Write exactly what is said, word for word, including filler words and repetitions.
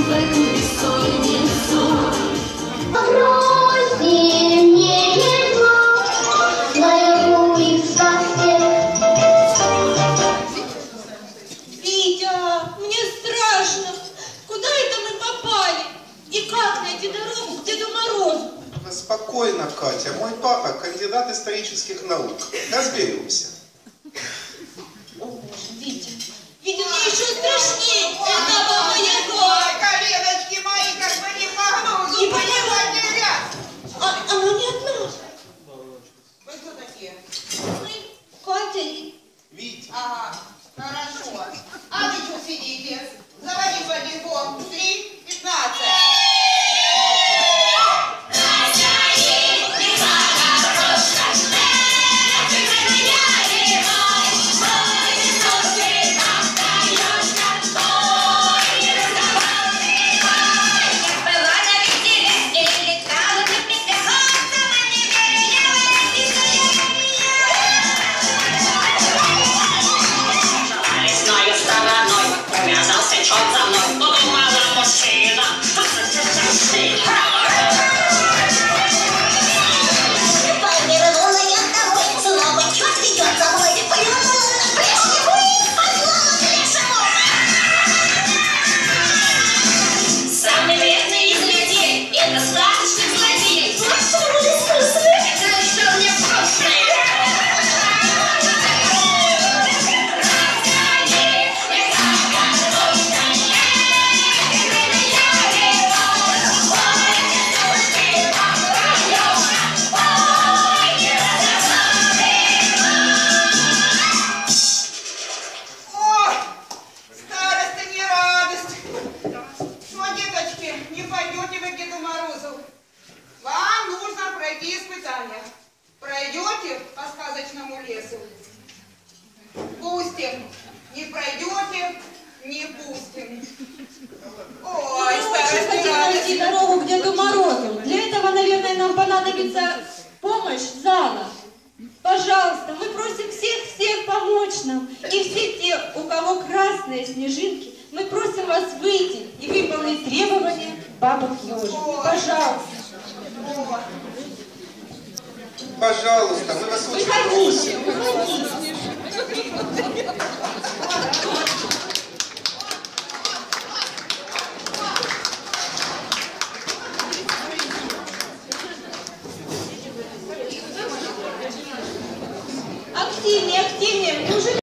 Спокойно, Катя. Мой папа кандидат исторических наук. Разберемся. О, боже, Витя. Витя, ты еще страшнее этого моего. Коленочки мои, как бы не погнул. Не понимаю. А, она не одна. Вы кто такие? Мы, Катя и... Витя. Ага, хорошо. А вы что сидите? Заводи в один дом. Три, пятнадцать. Пройдете по сказочному лесу, пустим. Не пройдете, не пустим. Ой, Мы хотим найти дорогу к Деду Морозу. Для этого, наверное, нам понадобится помощь зала. Пожалуйста, мы просим всех-всех помочь нам. И все те, у кого красные снежинки, мы просим вас выйти и выполнить требования бабок Ёжик. Пожалуйста. Пожалуйста, мы вас очень просим. Выходите, выходите.